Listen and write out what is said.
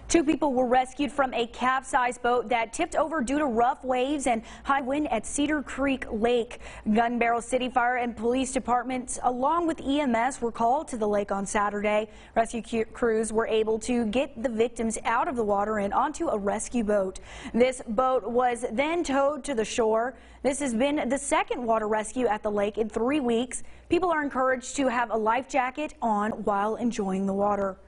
Two people were rescued from a capsized boat that tipped over due to rough waves and high wind at Cedar Creek Lake. Gun Barrel City Fire and Police Departments, along with EMS, were called to the lake on Saturday. Rescue crews were able to get the victims out of the water and onto a rescue boat. This boat was then towed to the shore. This has been the second water rescue at the lake in 3 weeks. People are encouraged to have a life jacket on while enjoying the water.